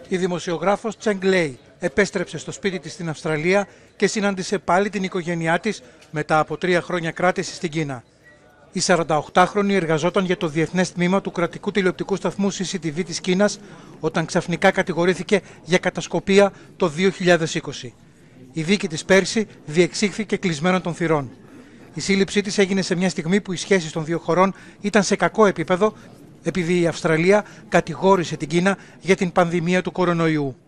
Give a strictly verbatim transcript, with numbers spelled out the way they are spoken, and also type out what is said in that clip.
Η δημοσιογράφος Τσενγκ Λέι επέστρεψε στο σπίτι της στην Αυστραλία και συνάντησε πάλι την οικογένειά της μετά από τρία χρόνια κράτηση στην Κίνα. Η σαρανταοκτάχρονη εργαζόταν για το διεθνές τμήμα του κρατικού τηλεοπτικού σταθμού σι σι τι βι της Κίνας όταν ξαφνικά κατηγορήθηκε για κατασκοπία το δύο χιλιάδες είκοσι. Η δίκη της πέρσι διεξήχθηκε κλεισμένων των θυρών. Η σύλληψή της έγινε σε μια στιγμή που οι σχέσεις των δύο χωρών ήταν σε κακό επίπεδο επειδή η Αυστραλία κατηγόρησε την Κίνα για την πανδημία του κορονοϊού.